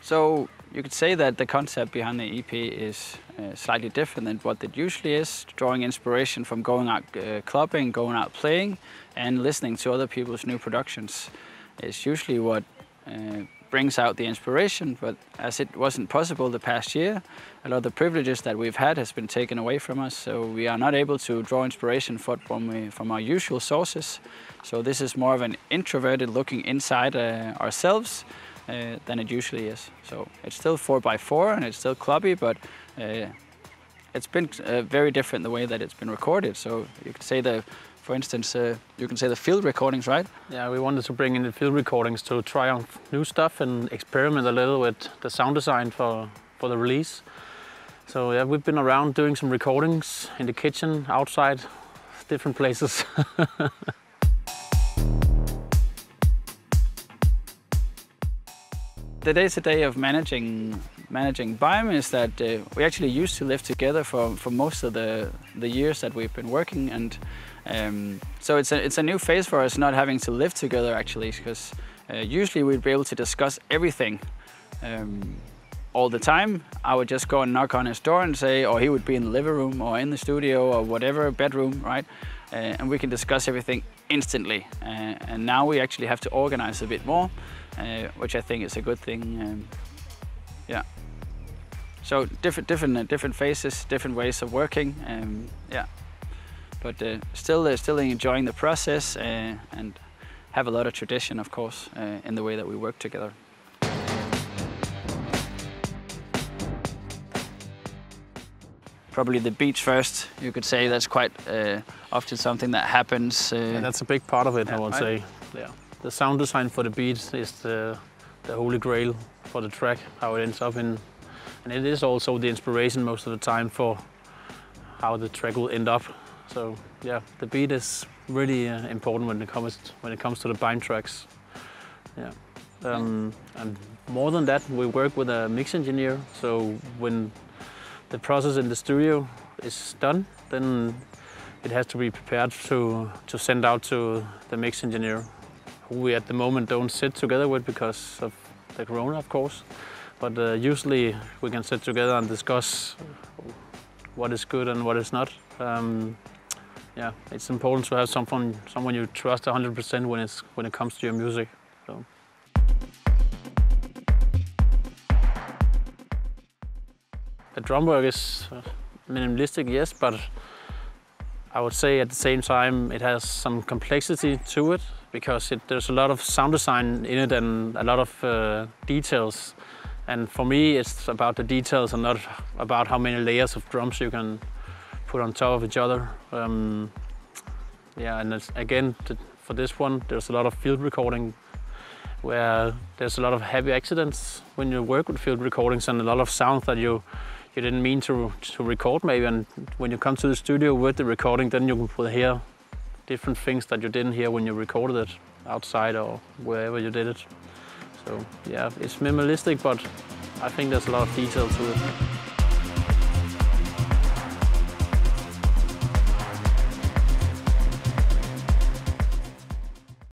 So you could say that the concept behind the EP is slightly different than what it usually is, drawing inspiration from going out clubbing, going out playing, and listening to other people's new productions is usually what brings out the inspiration. But as it wasn't possible the past year, a lot of the privileges that we've had has been taken away from us, so we are not able to draw inspiration from our usual sources. So this is more of an introverted looking inside ourselves than it usually is. So it's still 4x4 and it's still clubby, but it's been very different the way that it's been recorded. So you could say for instance, you can say the field recordings, right? Yeah, we wanted to bring in the field recordings to try out new stuff and experiment a little with the sound design for the release. So yeah, we've been around doing some recordings in the kitchen, outside, different places. The day-to-day of managing BIME is that we actually used to live together for most of the years that we've been working, and so it's a new phase for us not having to live together actually, because usually we'd be able to discuss everything all the time. I would just go and knock on his door and say, or he would be in the living room or in the studio or whatever, bedroom, right? And we can discuss everything instantly. And now we actually have to organize a bit more, which I think is a good thing. Yeah. So different phases, different ways of working. Yeah. But still enjoying the process and have a lot of tradition, of course, in the way that we work together. Probably the beats first, you could say. That's quite often something that happens. Yeah, that's a big part of it, yeah, I would right? say. Yeah. The sound design for the beat is the holy grail for the track, how it ends up in. And it is also the inspiration most of the time for how the track will end up. So yeah, the beat is really important when it comes to the BIME tracks. Yeah. And more than that, we work with a mix engineer. So when the process in the studio is done, then it has to be prepared to send out to the mix engineer, who we at the moment don't sit together with because of the corona, of course. But usually we can sit together and discuss what is good and what is not. Yeah, it's important to have someone you trust 100% when it comes to your music. So. The drum work is minimalistic, yes, but I would say at the same time it has some complexity to it, because there's a lot of sound design in it and a lot of details. And for me, it's about the details and not about how many layers of drums you can put on top of each other. Yeah, and again, for this one, there's a lot of field recording where there's a lot of heavy accidents when you work with field recordings, and a lot of sound that you didn't mean to record maybe. And when you come to the studio with the recording, then you will hear different things that you didn't hear when you recorded it outside or wherever you did it. So yeah, it's minimalistic, but I think there's a lot of detail to it.